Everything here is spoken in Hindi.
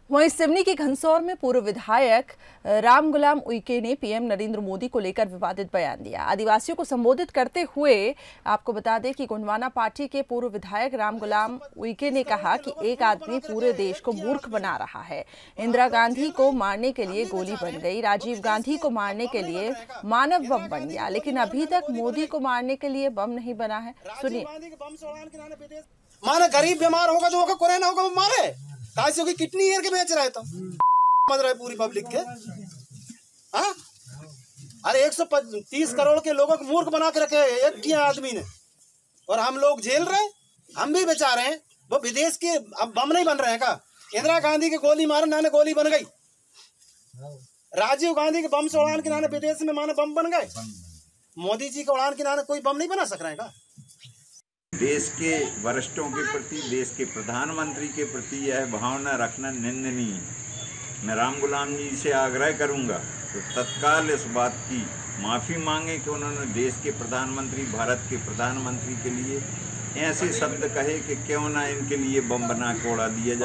वहीं सिवनी के घनसौर में पूर्व विधायक रामगुलाम उइके ने पीएम नरेंद्र मोदी को लेकर विवादित बयान दिया। आदिवासियों को संबोधित करते हुए आपको बता दें कि गोंडवाना पार्टी के पूर्व विधायक रामगुलाम उइके ने कहा कि एक आदमी पूरे देश को मूर्ख बना रहा है। इंदिरा गांधी को मारने के लिए गोली बन गई, राजीव गांधी को मारने के लिए मानव बम बन गया, लेकिन अभी तक मोदी को मारने के लिए बम नहीं बना है। सुनिए। माने गरीब बीमार होगा तो होगा, कोरोना होगा, वो मारे काशी की किडनी ईयर के बेच रहे तो समझ रहे पूरी पब्लिक के। हाँ, अरे 130 करोड़ के लोगों को मूर्ख बना के रखे एक किया आदमी ने, और हम लोग झेल रहे हैं, हम भी बेचा रहे हैं। वो विदेश के अब बम नहीं बन रहे हैं का? इंदिरा गांधी की गोली मारे नाने गोली बन गई, राजीव गांधी के बम से उड़ान के नाने विदेश में माने बम बन गए, मोदी जी के उड़ान के नाने कोई बम नहीं बना सक रहे हैं का? देश के वरिष्ठों के प्रति, देश के प्रधानमंत्री के प्रति यह भावना रखना निंदनीय है। मैं रामगुलाम जी से आग्रह करूंगा तो तत्काल इस बात की माफ़ी मांगे कि उन्होंने देश के प्रधानमंत्री, भारत के प्रधानमंत्री के लिए ऐसे शब्द कहे कि क्यों ना इनके लिए बम बना के उड़ा दिया जाए।